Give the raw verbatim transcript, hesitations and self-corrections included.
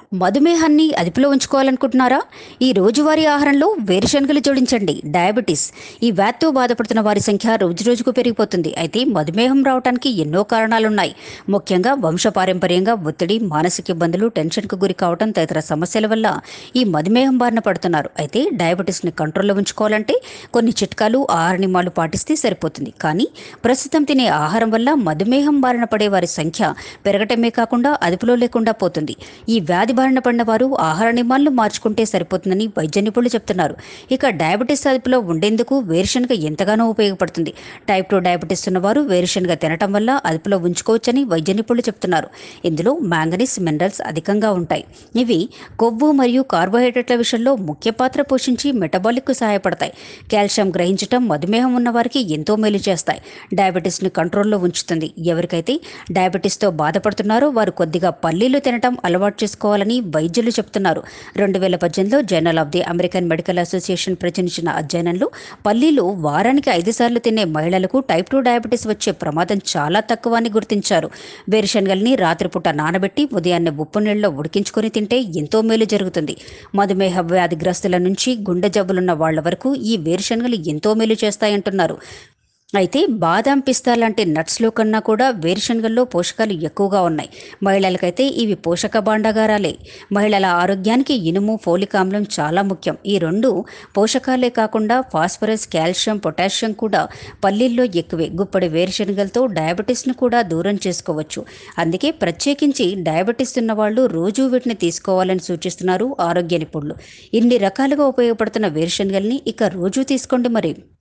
మధుమేహాన్ని అదుపులో ఉంచుకోవాలనుకుంటున్నారా? ఈ రోజువారీ ఆహారంలో వేరుశనగలు జోడించండి. డయాబెటీస్ ఈ వ్యాధితో బాధపడుతున్న వారి సంఖ్య రోజురోజుకు పెరిగిపోతుంది. అయితే మధుమేహం రావడానికి ఎన్నో కారణాలున్నాయి. ముఖ్యంగా వంశపారంపర్యంగా ఒత్తిడి, మానసిక ఇబ్బందులు, టెన్షన్కు గురి కావడం తదితర సమస్యల వల్ల ఈ మధుమేహం బారిన పడుతున్నారు. అయితే డయాబెటీస్ని కంట్రోల్లో ఉంచుకోవాలంటే కొన్ని చిట్కాలు, ఆహార నియమాలు పాటిస్తే సరిపోతుంది. కానీ ప్రస్తుతం తినే ఆహారం వల్ల మధుమేహం బారిన పడే వారి సంఖ్య పెరగటమే కాకుండా అదుపులో లేకుండా పోతుంది. ఈ వ్యాధి బారిన పడిన వారు ఆహార నియమాలను మార్చుకుంటే సరిపోతుందని వైద్య నిపుణులు చెప్తున్నారు. ఇక డయాబెటీస్ అదుపులో ఉండేందుకు వేరుశనగ ఎంతగానో ఉపయోగపడుతుంది. టైప్ టూ డయాబెటీస్ ఉన్నవారు వేరుశనగ తినటం వల్ల అదుపులో ఉంచుకోవచ్చని వైద్య నిపుణులు చెప్తున్నారు. ఇందులో మ్యాంగనీస్, మినరల్స్ అధికంగా ఉంటాయి. ఇవి కొవ్వు మరియు కార్బోహైడ్రేట్ల విషయంలో ముఖ్య పాత్ర పోషించి మెటబాలిక్కు సహాయపడతాయి. కాల్షియం గ్రహించటం మధుమేహం ఉన్న వారికి ఎంతో మేలు చేస్తాయి. డయాబెటీస్ని కంట్రోల్లో ఉంచుతుంది. ఎవరికైతే డయాబెటీస్తో బాధపడుతున్నారో వారు కొద్దిగా పల్లీలు తినటం అలవాటు చేసుకోవాలని వైద్యులు చెప్తున్నారు. రెండు వేల పద్దెనిమిదిలో Journal of the American Medical Association ప్రచురించిన అధ్యయనంలో పల్లీలు వారానికి ఐదు సార్లు తినే మహిళలకు టైప్ టూ డయాబెటీస్ వచ్చే ప్రమాదం చాలా తక్కువ అని గుర్తించారు. వేరుశనగల్ని రాత్రిపూట నానబెట్టి ఉదయాన్నే ఉప్పు నీళ్ళలో ఉడికించుకొని తింటే ఎంతో మేలు జరుగుతుంది. మధుమేహ వ్యాధిగ్రస్తుల నుంచి గుండె జబ్బులున్న వాళ్ల వరకు ఈ వేరుశనగలు ఎంతో మేలు చేస్తాయంటున్నారు. అయితే బాదాం, పిస్తా లాంటి నట్స్లో కన్నా కూడా వేరుశనగల్లో పోషకాలు ఎక్కువగా ఉన్నాయి. మహిళలకైతే ఇవి పోషక భాండాగారాలే. మహిళల ఆరోగ్యానికి ఇనుము, ఫోలిక్ ఆమ్లం చాలా ముఖ్యం. ఈ రెండు పోషకాలే కాకుండా ఫాస్ఫరస్, కాల్షియం, పొటాషియం కూడా పల్లీల్లో ఎక్కువే. గుప్పడి వేరుశనగలతో డయాబెటీస్ను కూడా దూరం చేసుకోవచ్చు. అందుకే ప్రత్యేకించి డయాబెటీస్ ఉన్న వాళ్ళు రోజూ వీటిని తీసుకోవాలని సూచిస్తున్నారు ఆరోగ్య నిపుణులు. ఇన్ని రకాలుగా ఉపయోగపడుతున్న వేరుశనగల్ని ఇక రోజూ తీసుకోండి మరి.